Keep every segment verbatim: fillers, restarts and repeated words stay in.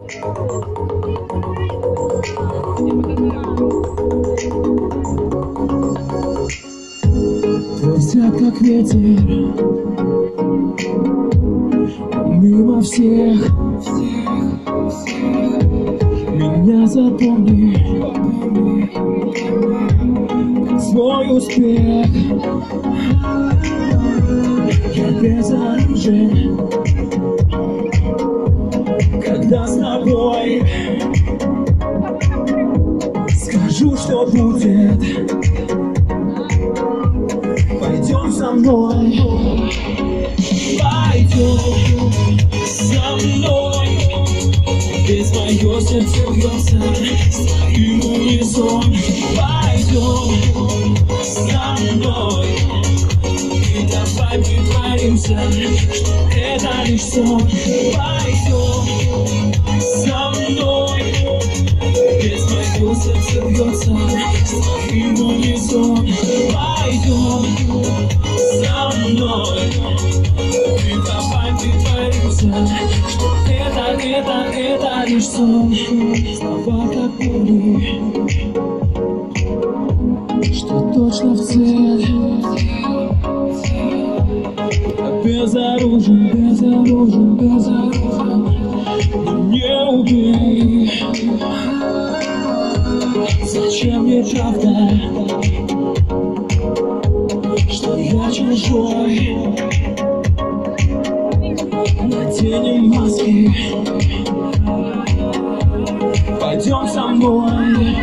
Твой взгляд как ветер мимо всех. Меня запомни как свой успех. Я без оружия, когда с тобой. Скажу, что будет. Пойдем со мной, пойдем со мной. Ведь мое сердце бьется с твоим унисон. Пойдем со мной, и давай притворимся, что это лишь сон. Пойдем со мной, ведь мое сердце бьется с твоим унисон. Пойдем со мной, и давай притворимся, что это, это, это лишь сон. Слова как пули, что точно в цель. Безоружен, безоружен, безоружен. Не убей. Зачем мне правда, что я чужой? Наденем маски, пойдем со мной,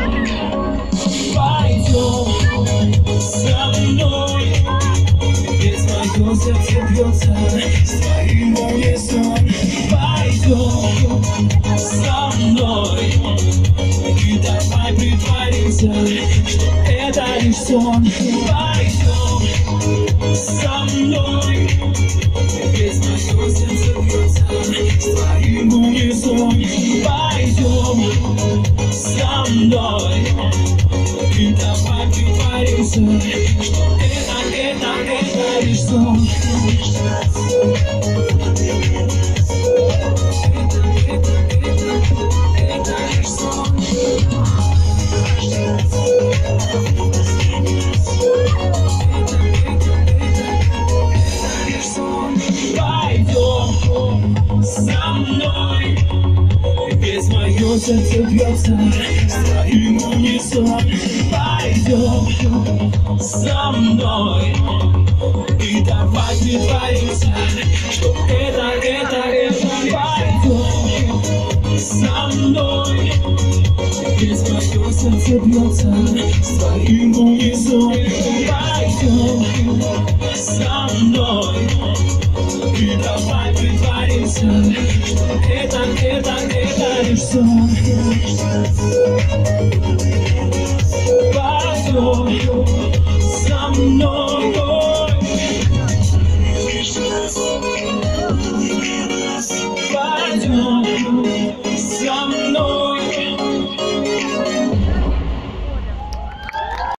пойдем со мной. Ведь мое сердце бьется с твоим унисон. Пойдем со мной, и давай притворимся, что это лишь сон. Пойдем со мной, ведь мое сердце бьется с твоим унисон. Пойдем со мной, и давай притворимся, что это, это, это лишь сон. Пойдем со мной, ведь мое сердце бьется с твоим унисон. Пойдем со мной, и давай притворимся, что это, это, это. Пойдем со мной, ведь мое сердце бьется с твоим унисон. Пойдем со мной, и давай притворимся, что это, это, это лишь сон.